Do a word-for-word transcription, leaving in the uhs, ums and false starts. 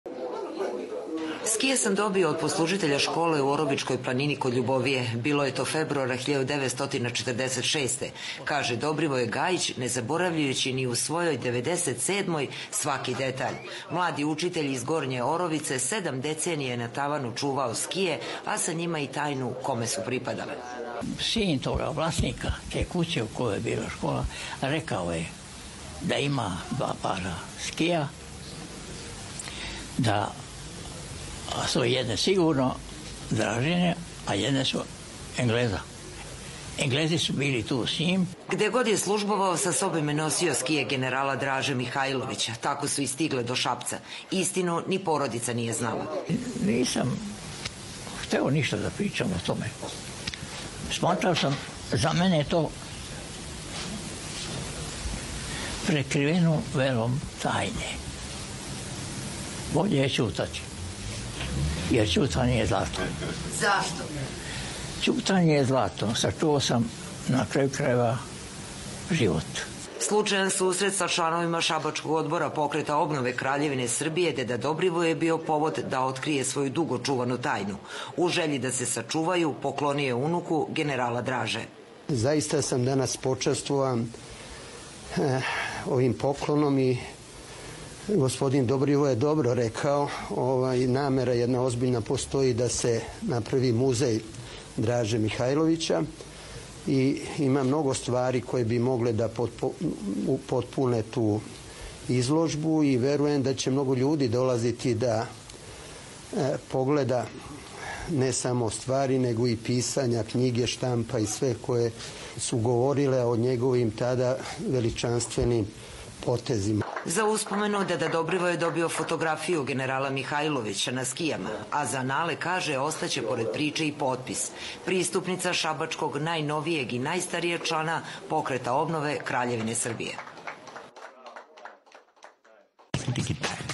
Skije sam dobio od poslužitelja škole u Orobičkoj planini kod Ljubovije. Bilo je to februara hiljadu devetsto četrdeset šeste. Kaže Dobrivoje Gajić, ne zaboravljajući ni u svojoj devedeset sedmoj svaki detalj. Mladi učitelj iz Gornje Orovice sedam decenije je na tavanu čuvao skije, a sa njima i tajnu kome su pripadale. Sin toga vlasnika te kuće u kojoj je bila škola rekao je da ima dva para skija, da su jedne sigurno Dražine, a jedne su Engleza. Englezi su bili tu s njim. Gde god je službovao, sa sobom je nosio skije generala Draže Mihajlovića. Tako su i stigle do Šapca. Istinu ni porodica nije znala. Nisam hteo ništa da pričam o tome. Smatrao sam, za mene je to prekriveno velom tajne. Bolje je ćutati. Jer ćutanje je zlato. Zašto? Ćutanje je zlato. Sačuvao sam na kraju krajeva život. Slučajan susret sa članovima Šabačkog odbora Pokreta obnove Kraljevine Srbije deda Dobrivoje je bio povod da otkrije svoju dugo čuvanu tajnu. U želji da se sačuvaju, poklonio je unuku generala Draže. Zaista sam danas počastvovan eh, ovim poklonom i gospodin Dobrivoje je dobro rekao, ovaj, namera jedna ozbiljna postoji da se napravi muzej Draže Mihajlovića i ima mnogo stvari koje bi mogle da potpune tu izložbu i verujem da će mnogo ljudi dolaziti da e, pogleda ne samo stvari, nego i pisanja, knjige, štampa i sve koje su govorile o njegovim tada veličanstvenim potezima. Za uspomenu deda Dobrivoje je dobio fotografiju generala Mihajlovića na skijama, a za anale, kaže, ostaće pored priče i potpis. Pristupnica Šabačkog najnovijeg i najstarijeg člana Pokreta obnove Kraljevine Srbije.